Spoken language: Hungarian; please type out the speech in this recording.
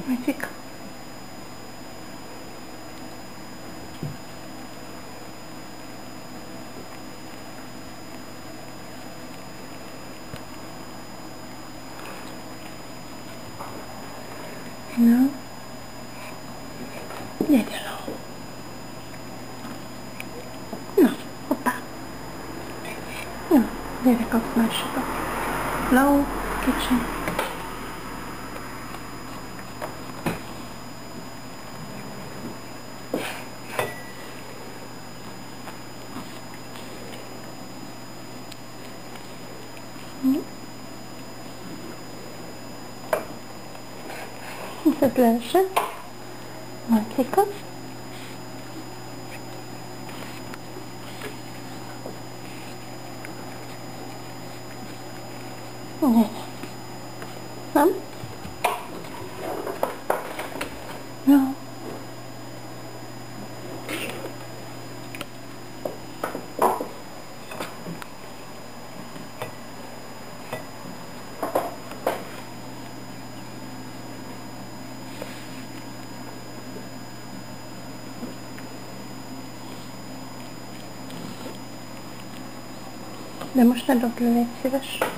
Megyik. Na, gyere le. Na, hoppá. Na, gyere, kapsz másikat. Lau, kicsi. Ez az első. Másikat. Gyere. Nem? Jó. De most ne dobd le, légy szíves.